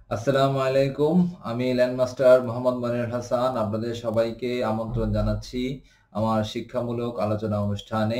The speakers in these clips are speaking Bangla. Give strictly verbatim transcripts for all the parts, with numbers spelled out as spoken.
আসসালামু আলাইকুম। আমি ল্যান্ডমাস্টার মোহাম্মদ মনির হাসান আপনাদের সবাইকে আমন্ত্রণ জানাচ্ছি আমার শিক্ষামূলক আলোচনা অনুষ্ঠানে।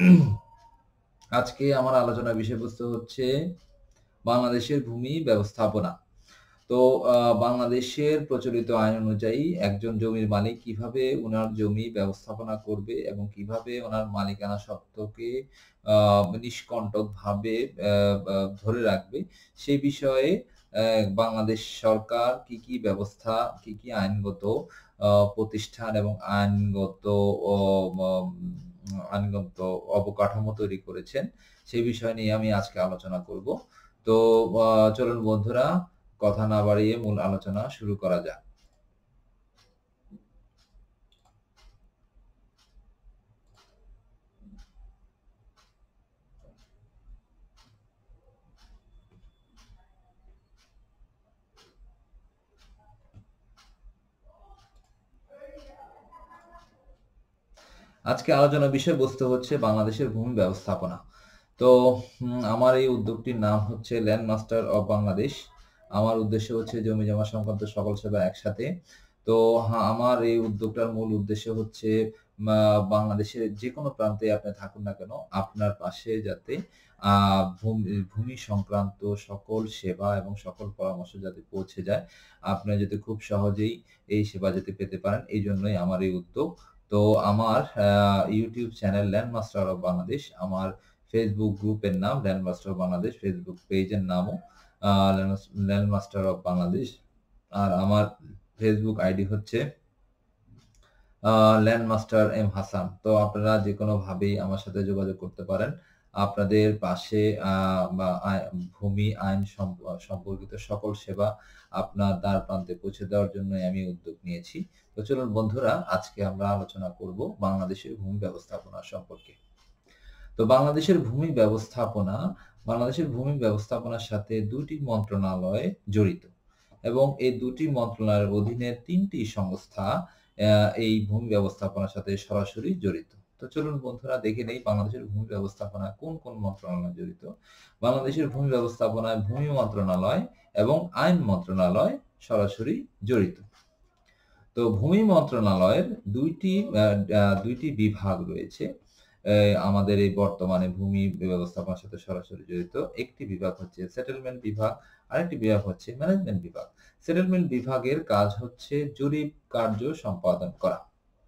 আজকে আমার আলোচনার বিষয়বস্তু হচ্ছে বাংলাদেশের ভূমি ব্যবস্থাপনা। তো আ বাংলাদেশের প্রচলিত আইন অনুযায়ী একজন জমির মালিক কিভাবে উনার জমি ব্যবস্থাপনা করবে এবং কিভাবে উনার মালিকানা সত্ত্বকে আ নিষ্কণ্টকভাবে আ আ ধরে রাখবে সেই বিষয়ে অ্যা বাংলাদেশ সরকার কি, কি ব্যবস্থা, কি, কি আইনগত আ প্রতিষ্ঠান এবং আইনগত অ মম আইনগত অবকাঠামো তৈরি করেছেন, সেই বিষয় নিয়ে আমি আজকে আলোচনা করব। তো আ চলুন বন্ধুরা কথা না বাড়িয়ে মূল আলোচনা শুরু করা যাক। আজকে আলোচনার বিষয়বস্তু হচ্ছে বাংলাদেশের ভূমি ব্যবস্থাপনা। তো উম আমার এই উদ্যোগটির নাম হচ্ছে ল্যান্ড মাস্টার অফ বাংলাদেশ। আমার উদ্দেশ্য হচ্ছে জমি জমা সংক্রান্ত সকল সেবা একসাথে। তো হা আমার এই উদ্যোগটার মূল উদ্দেশ্য হচ্ছে মা বাংলাদেশের যেকোনো প্রান্তে আপনি থাকুন না কেন, আপনার পাশে যাতে আ ভূমি ভূমি সংক্রান্ত সকল সেবা এবং সকল পরামর্শ যাতে পৌঁছে যায়। আপনি যাতে খুব সহজেই এই সেবা যাতে পেতে পারেন, এইজন্যই আমার এই উদ্যোগ। তো আমার আ YouTube channel land master of Bangladesh, আমার Facebook গ্রুপের নাম land master of Bangladesh, Facebook পেজের নামও আ land land master of Bangladesh. আর আমার Facebook আইডি হচ্ছে আ ল্যান্ড মাস্টার এম হাসান। তো আপনারা যেকোনোভাবেই আমার সাথে যোগাযোগ করতে পারেন। আপনাদের পাশে আ বা আয় ভূমি আইন সম্প সম্পর্কিত সকল সেবা আপনার দ্বার প্রান্তে পৌঁছে দেওয়ার জন্যই আমি উদ্যোগ নিয়েছি। তো চলুন বন্ধুরা, আজকে আমরা আলোচনা করব বাংলাদেশের ভূমি ব্যবস্থাপনা সম্পর্কে। তো বাংলাদেশের ভূমি ব্যবস্থাপনা, বাংলাদেশের ভূমি ব্যবস্থাপনার সাথে দুই টি মন্ত্রণালয় জড়িত এবং এই দুই টি মন্ত্রণালয়ের অধীনে তিন টি সংস্থা অ্যা এই ভূমি ব্যবস্থাপনার সাথে সরাসরি জড়িত। তো চলুন বন্ধুরা দেখে নেই বাংলাদেশের ভূমি ব্যবস্থাপনায় কোন, কোন মন্ত্রণালয় জড়িত। বাংলাদেশের ভূমি ব্যবস্থাপনায় ভূমি মন্ত্রণালয় এবং আইন মন্ত্রণালয় সরাসরি জড়িত। তো ভূমি মন্ত্রণালয়ের দুই টি আ আ দুই টি বিভাগ রয়েছে। এ আমাদের এই বর্তমানে ভূমি ব্যবস্থাপনার সাথে সরাসরি জড়িত। একটি বিভাগ হচ্ছে সেটেলমেন্ট বিভাগ, আরেকটি বিভাগ হচ্ছে ম্যানেজমেন্ট বিভাগ। সেটেলমেন্ট বিভাগের কাজ হচ্ছে জরিপ কার্য সম্পাদন করা।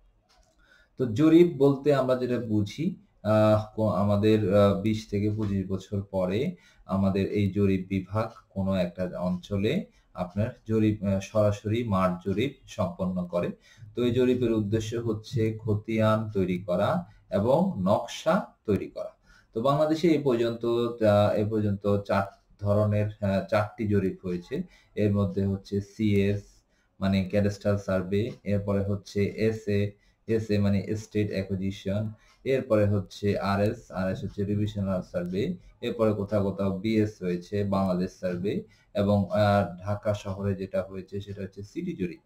তো জরিপ বলতে আমরা যেটা বুঝি আ ক আমাদের আ বিশ থেকে পঁচিশ বছর পরে আমাদের এই জরিপ বিভাগ কোনো একটা অঞ্চলে আপনার জরিপ আ সরাসরি মাঠ জরিপ সম্পন্ন করে। তো এই জরিপের উদ্দেশ্য হচ্ছে খতিয়ান তৈরি করা এবং নকশা তৈরি করা। তো বাংলাদেশে এ পর্যন্ত আ এ পর্যন্ত চার ধরনের আ চার টি জরিপ হয়েছে। এর মধ্যে হচ্ছে সিএস মানে ক্যাডাস্ট্রাল সার্ভে, এরপরে হচ্ছে এসএ এসএ মানে স্টেট অ্যাকুইজিশন, এরপরে হচ্ছে আরএস, আরএস হচ্ছে রিভিশনাল সার্ভে, এরপরে কোথাও, কোথাও বিএস হয়েছে বাংলাদেশ সার্ভে এবং আ ঢাকা শহরে যেটা হয়েছে সেটা হচ্ছে সিটি জরিপ।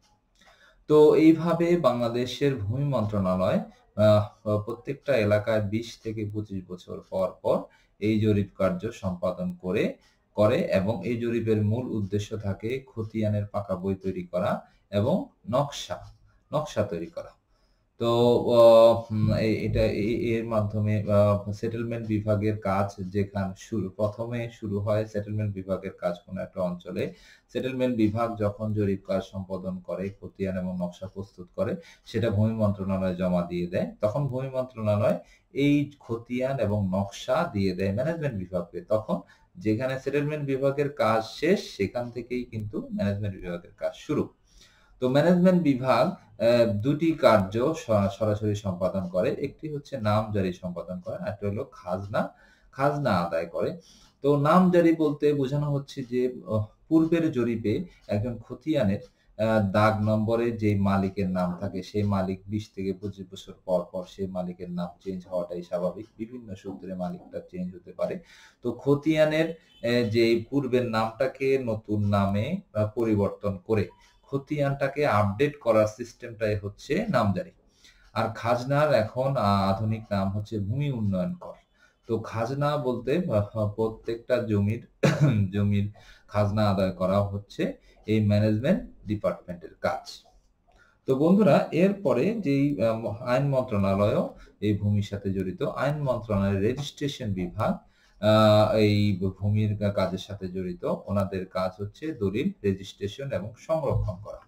তো এইভাবে বাংলাদেশের ভূমি মন্ত্রণালয় আ প্রত্যেকটা এলাকায় বিশ থেকে পঁচিশ বছর পর, পর এই জরিপ কার্য সম্পাদন করে করে এবং এই জরিপের মূল উদ্দেশ্য থাকে খতিয়ানের পাকা বই তৈরি করা এবং নকশা, নকশা তৈরি করা। তো অ উম এ এটা এ এর মাধ্যমে আ সেটেলমেন্ট বিভাগের কাজ যেখান শুরু প্রথম এ শুরু হয় সেটেলমেন্ট বিভাগের কাজ কোন একটা অঞ্চলে। সেটেলমেন্ট বিভাগ যখন জরিপ কাজ সম্পাদন করে, খতিয়ান এবং নকশা প্রস্তুত করে, সেটা ভূমি মন্ত্রণালয়ে জমা দিয়ে দেয়। তখন ভূমি মন্ত্রণালয় এই খতিয়ান এবং নকশা দিয়ে দেয় ম্যানেজমেন্ট বিভাগকে। তখন যেখানে সেটেলমেন্ট বিভাগের কাজ শেষ, সেখান থেকেই কিন্তু ম্যানেজমেন্ট বিভাগের কাজ শুরু। তো ম্যানেজমেন্ট বিভাগ অ্যা দুই টি কার্য স সরাসরি সম্পাদন করে। একটি হচ্ছে নামজারি সম্পাদন করে, আরেকটা হলো খাজনা, খাজনা আদায় করে। তো নামজারি বলতে বোঝানো হচ্ছে যে অহ পূর্বের জরিপে একজন খতিয়ানের আ দাগ নম্বরে যে মালিকের নাম থাকে, সেই মালিক বিশ থেকে পঁচিশ বছর পর, পর সেই মালিকের নাম চেঞ্জ হওয়াটাই স্বাভাবিক। বিভিন্ন সূত্রে মালিকটা চেঞ্জ হতে পারে। তো খতিয়ানের অ্যা যে পূর্বের নামটাকে নতুন নামে আ পরিবর্তন করে খতিয়ানটাকে আপডেট করার সিস্টেমটাই হচ্ছে নামজারি। আর খাজনার এখন আ আধুনিক নাম হচ্ছে ভূমি উন্নয়ন কর। তো খাজনা বলতে প্রত্যেকটা জমির জমির খাজনা আদায় করা হচ্ছে এই ম্যানেজমেন্ট ডিপার্টমেন্টের কাজ। তো বন্ধুরা, এরপরে যেই আইন মন্ত্রণালয়ও এই ভূমির সাথে জড়িত, আইন মন্ত্রণালয়ের রেজিস্ট্রেশন বিভাগ এই ভূমির কাজের সাথে জড়িত। ওনাদের কাজ হচ্ছে দলিল রেজিস্ট্রেশন এবং সংরক্ষণ করা।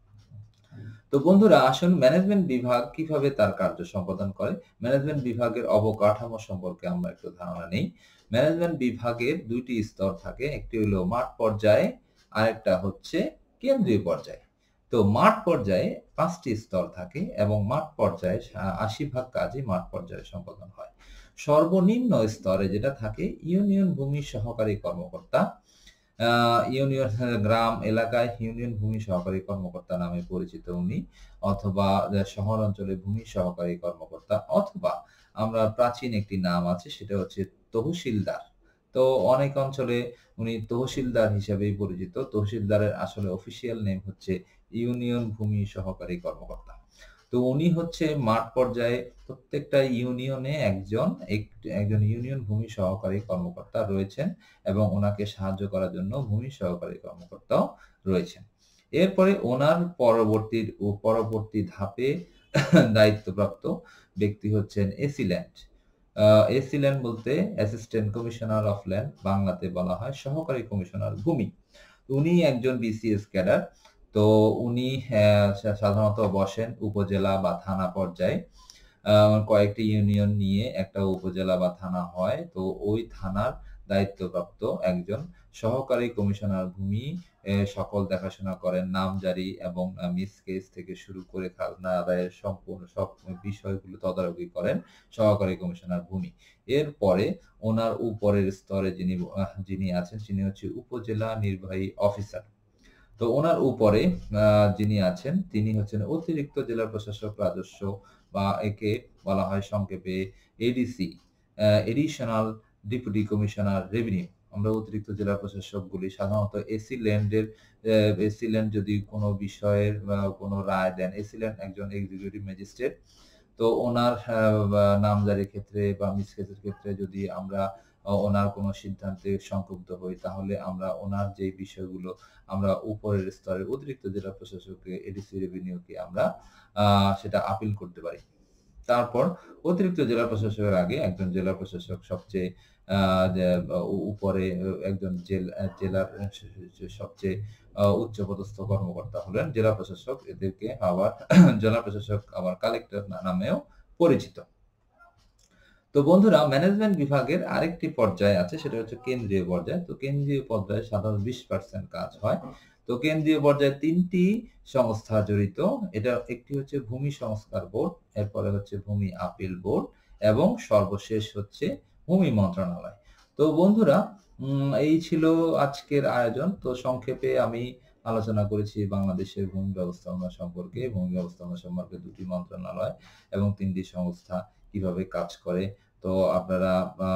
তো বন্ধুরা, আসুন ম্যানেজমেন্ট বিভাগ কিভাবে তার কার্য সম্পাদন করে, ম্যানেজমেন্ট বিভাগের অবকাঠামো সম্পর্কে আমরা একটু ধারণা নেই। ম্যানেজমেন্ট বিভাগের দুইটি স্তর থাকে, একটি হলো মাঠ পর্যায়ে, আরেকটা হচ্ছে কেন্দ্রীয় পর্যায়ে। তো মাঠ পর্যায়ে পাঁচটি স্তর থাকে এবং মাঠ পর্যায়ে আশি ভাগ কাজই মাঠ পর্যায়ে সম্পাদন হয়। সর্বনিম্ন স্তরে যেটা থাকে ইউনিয়ন ভূমি সহকারী কর্মকর্তা, ইউনিয়ন গ্রাম এলাকায় ইউনিয়ন ভূমি সহকারী কর্মকর্তা নামে পরিচিত উনি, অথবা শহর অঞ্চলে ভূমি সহকারী কর্মকর্তা, অথবা আমরা প্রাচীন একটি নাম আছে সেটা হচ্ছে তহসিলদার। তো অনেক অঞ্চলে উনি তহসিলদার হিসেবেই পরিচিত। তহসিলদারের আসলে অফিসিয়াল নেম হচ্ছে ইউনিয়ন ভূমি সহকারী কর্মকর্তা। তো উনি হচ্ছে মাঠ পর্যায়ে প্রত্যেকটা ইউনিয়নে একজন একজন ইউনিয়ন ভূমি সহকারী কর্মকর্তা রয়েছেন এবং ওনাকে সাহায্য করার জন্য ভূমি সহকারী কর্মকর্তাও রয়েছেন। এরপরে ওনার পরবর্তী ও পরবর্তী ধাপে দায়িত্বপ্রাপ্ত ব্যক্তি হচ্ছেন এসি ল্যান্ড। এসি ল্যান্ড বলতে অ্যাসিস্ট্যান্ট কমিশনার অফ ল্যান্ড, বাংলাতে বলা হয় সহকারী কমিশনার ভূমি। উনি একজন বিসিএস ক্যাডার। তো উনি সাধারণত বসেন উপজেলা বা থানা পর্যায়ে। কয়েকটি ইউনিয়ন নিয়ে একটা উপজেলা বা থানা হয়। তো ওই থানার দায়িত্বপ্রাপ্ত একজন সহকারী কমিশনার ভূমি সকল দেখাশোনা করেন, নামজারি এবং মিস কেস থেকে শুরু করে খাজনা আদায়ের সম্পূর্ণ সব বিষয়গুলো তদারকি করেন সহকারী কমিশনার ভূমি। এরপরে ওনার উপরের স্তরে যিনি যিনি আছেন তিনি হচ্ছে উপজেলা নির্বাহী অফিসার। তো ওনার উপরে যিনি আছেন তিনি হচ্ছেন অতিরিক্ত জেলা প্রশাসক রাজস্ব, বা একে বলা হয় সংক্ষেপে ADC, additional deputy commissioner revenue. আমরা অতিরিক্ত জেলা প্রশাসক বলি সাধারণত এসি ল্যান্ডের। এসি ল্যান্ড যদি কোনো বিষয়ের কোনো রায় দেন, এসি ল্যান্ড একজন এক্সিকিউটিভ ম্যাজিস্ট্রেট। তো ওনার নামজারির ক্ষেত্রে বা মিসকেসের ক্ষেত্রে যদি আমরা ওনার কোনো সিদ্ধান্তে সংক্ষুব্ধ হই, তাহলে আমরা ওনার যে বিষয়গুলো আমরা উপরের স্তরের অতিরিক্ত জেলা প্রশাসককে এডিসি রেভিনিউকে আমরা সেটা আপিল করতে পারি। তারপর অতিরিক্ত জেলা প্রশাসকের আগে একজন জেলা প্রশাসক, সবচেয়ে উপরে একজন জেলার সবচেয়ে উচ্চপদস্থ কর্মকর্তা হলেন জেলা প্রশাসক। এদেরকে আবার জেলা প্রশাসক আবার কালেক্টর নামেও পরিচিত। তো বন্ধুরা, ম্যানেজমেন্ট বিভাগের আরেকটি পর্যায় আছে, সেটা হচ্ছে কেন্দ্রীয় পর্যায়। তো কেন্দ্রীয় পর্যায়ে সাধারণত বিশ পার্সেন্ট কাজ হয়। তো কেন্দ্রীয় পর্যায়ে তিনটি সংস্থা জড়িত। এটা একটি হচ্ছে ভূমি সংস্কার বোর্ড, এরপরে হচ্ছে ভূমি আপিল বোর্ড এবং সর্বশেষ হচ্ছে ভূমি মন্ত্রণালয়। তো বন্ধুরা, এই ছিল আজকের আয়োজন। তো সংক্ষেপে আমি আলোচনা করেছি বাংলাদেশের ভূমি ব্যবস্থাপনা সম্পর্কে। ভূমি ব্যবস্থাপনা সম্পর্কে দুটি মন্ত্রণালয় এবং তিনটি সংস্থা কিভাবে কাজ করে। তো আপনারা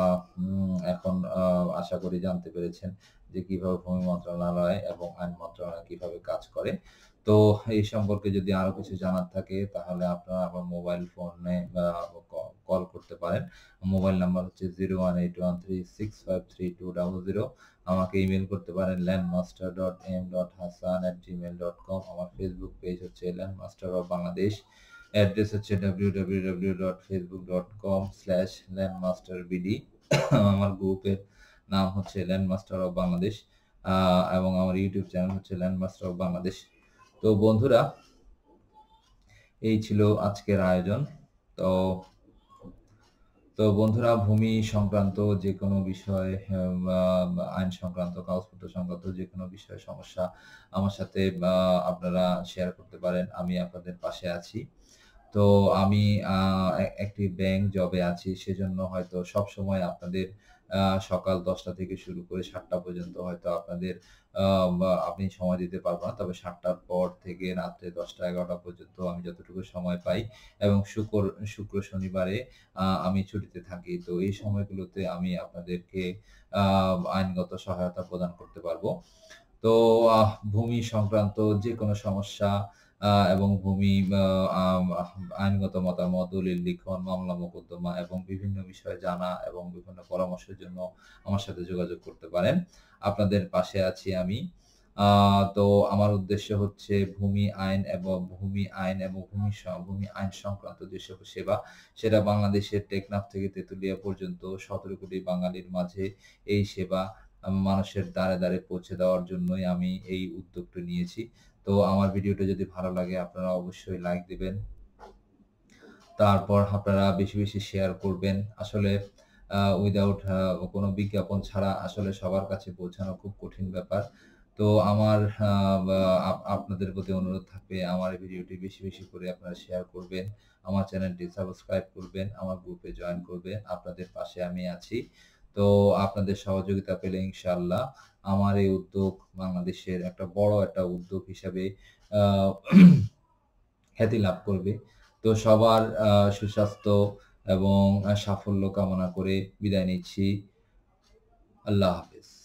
এখন আশা করি জানতে পেরেছেন যে কিভাবে ভূমি মন্ত্রণালয় এবং আইন মন্ত্রণালয় কিভাবে কাজ করে। তো এই সম্পর্কে যদি আরো কিছু জানার থাকে তাহলে আপনারা আমার মোবাইল ফোনে কল করতে পারেন। মোবাইল নাম্বার হচ্ছে zero one eight one three six five three two double zero. আমাকে ইমেল করতে পারেন landmaster dot M dot Hasan at Gmail dot com. আমার ফেসবুক পেজ হচ্ছে ল্যান্ডমাস্টার অফ বাংলাদেশ। অ্যাড্রেস হচ্ছে W W W dot Facebook dot com slash landmaster BD. আমার গ্রুপের নাম হচ্ছে ল্যান্ডমাস্টার অফ বাংলাদেশ এবং আমার ইউটিউব চ্যানেল হচ্ছে ল্যান্ডমাস্টার অফ বাংলাদেশ। তো বন্ধুরা, এই ছিল আজকের আয়োজন। তো তো বন্ধুরা, ভূমি সংক্রান্ত যে কোনো বিষয়, আইন সংক্রান্ত, কাগজপত্র সংক্রান্ত যে কোনো বিষয় সমস্যা আমার সাথে আপনারা শেয়ার করতে পারেন। আমি আপনাদের পাশে আছি। তো আমি একটি ব্যাংক জবে আছি, সেজন্য হয়তো সব সময় আপনাদের সকাল দশটা থেকে শুরু করে সাতটা পর্যন্ত হয়তো আপনাদের আপনি সময় দিতে পারবো না। তবে সাতটার পর থেকে রাত্রে দশটা এগারোটা পর্যন্ত আমি যতটুকু সময় পাই, এবং শুক্র শুক্র শনিবারে আমি ছুটিতে থাকি। তো এই সময়গুলোতে আমি আপনাদেরকে আইনগত সহায়তা প্রদান করতে পারবো। তো ভূমি সংক্রান্ত যে কোনো সমস্যা আহ, এবং ভূমি আহ, আম, আইনগত মতামত, দলিল লিখন, মামলা মোকদ্দমা এবং বিভিন্ন বিষয়ে জানা এবং বিভিন্ন পরামর্শের জন্য আমার সাথে যোগাযোগ করতে পারেন। আপনাদের পাশে আছি আমি। আহ, তো আমার উদ্দেশ্য হচ্ছে ভূমি আইন এবং ভূমি আইন এবং ভূমি স- ভূমি আইন সংক্রান্ত যে সকল সেবা, সেটা বাংলাদেশের টেকনাফ থেকে তেতুলিয়া পর্যন্ত সতেরো কোটি বাঙালির মাঝে এই সেবা আম, মানুষের দ্বারে দ্বারে পৌঁছে দেওয়ার জন্যই আমি এই উদ্যোগটা নিয়েছি। তো আমার ভিডিওটা যদি ভালো লাগে আপনারা অবশ্যই লাইক দিবেন, তারপর আপনারা বেশি বেশি শেয়ার করবেন। আসলে উইদাউট কোনো বিজ্ঞাপন ছাড়া আসলে সবার কাছে পৌঁছানো খুব কঠিন ব্যাপার। তো আমার আহ, বা আপ- আপনাদের প্রতি অনুরোধ থাকবে আমার এই ভিডিওটি বেশি বেশি করে আপনারা শেয়ার করবেন, আমার চ্যানেলটি সাবস্ক্রাইব করবেন, আমার গ্রুপে জয়েন করবেন। আপনাদের পাশে আমি আছি। তো আপনাদের সহযোগিতা পেলে ইনশাআল্লাহ আমার এই উদ্যোগ বাংলাদেশের একটা বড় একটা উদ্যোগ হিসাবে আহ খ্যাতি লাভ করবে। তো সবার আহ, সুস্বাস্থ্য এবং আহ, সাফল্য কামনা করে বিদায় নিচ্ছি। আল্লাহ হাফেজ।